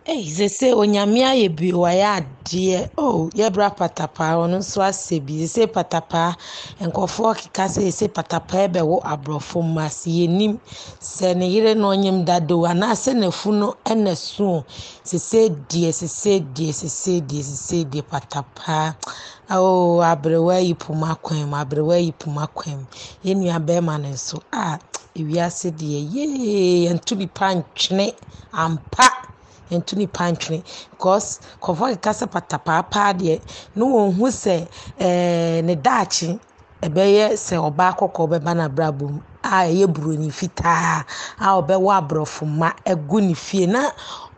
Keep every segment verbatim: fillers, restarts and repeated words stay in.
Hey, they say onyamia ye bi waya dear. Oh, ye bra patapaa ono so ase bi. They say patapaa enkofo kika say say patapaa ebe wo abrofo mas ye nim se ne yire no onyem dado ana se na funo ene so. Se say die se say die se say die se say die patapaa. Oh, abrewa yipuma kwem abrewa yipuma kwem. Ye nua be ma ne so. Ah, ewiase de ye entu bi pantwene ampa. Entuni pantry because kofo kasa patapaa de no wonhu se eh ne dachi ebeye se oba akoko beba na brabum a eye buroni fitaa a obewa abrofo ma egu ni fie na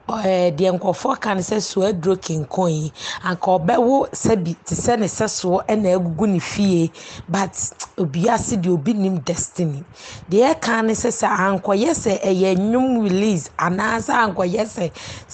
eh de nkofo kan se so adro kinkon anka obewo se bi te se ne seso na egugu ni fie but obiase de obi nim destiny de kan se se anko yese eye nyum release anasa anko yese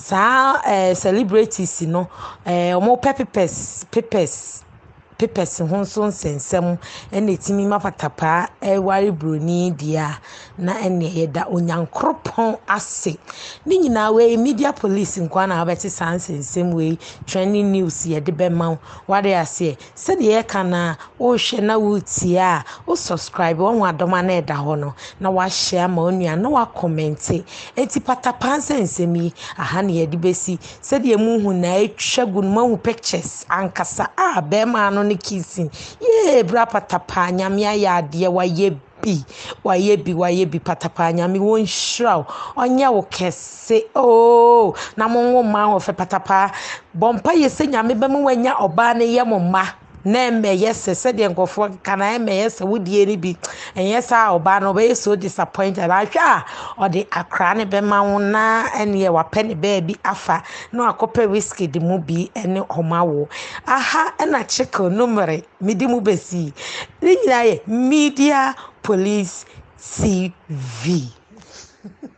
sa eh celebrities no eh omo papers papers papers ho so nsensem ene etimi mapatapa e wari broni dia na ene yeda onyankropon ase ni nyina we media police nkwa na abeti sansensem we trending news ye de be ma wade ase se de ye kana o hwe na wuti a o subscribe won adoma na eda ho no na wa share ma onua na wa comment enti patapa nsensem yi aha na ye de besi se de mu hu na etwagun ma hu pictures ankasa a be ma no ne kissing ye bra patapa nyamia ya de wa ye bi wa ye bi wa ye bi patapa nyami won shraw onya wo kese oh na mo wo ma ho fe patapa bompa ye se nyame be mo wanya oba ne ye mo ma na eme yes se de nkofo kana eme yes wodie ni bi enyesa oba no be so disappointed ahwa o de akra ne be ma wo na ene ye wa pe ne be bi afa no akope whiskey de mu bi ene homawo aha na chikle numere midi mu besi ni nyina ye media police T V